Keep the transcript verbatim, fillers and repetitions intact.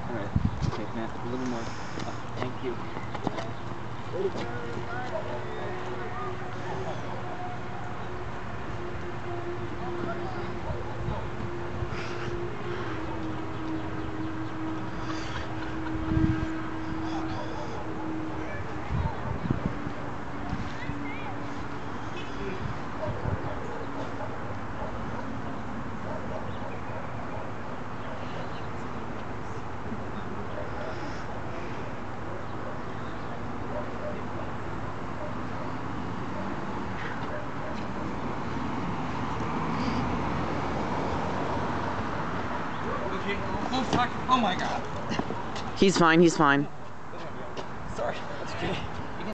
Alright. Okay, Matt, a little more. Oh, thank you. Oh fuck! Oh my god! He's fine, he's fine. Sorry, that's okay.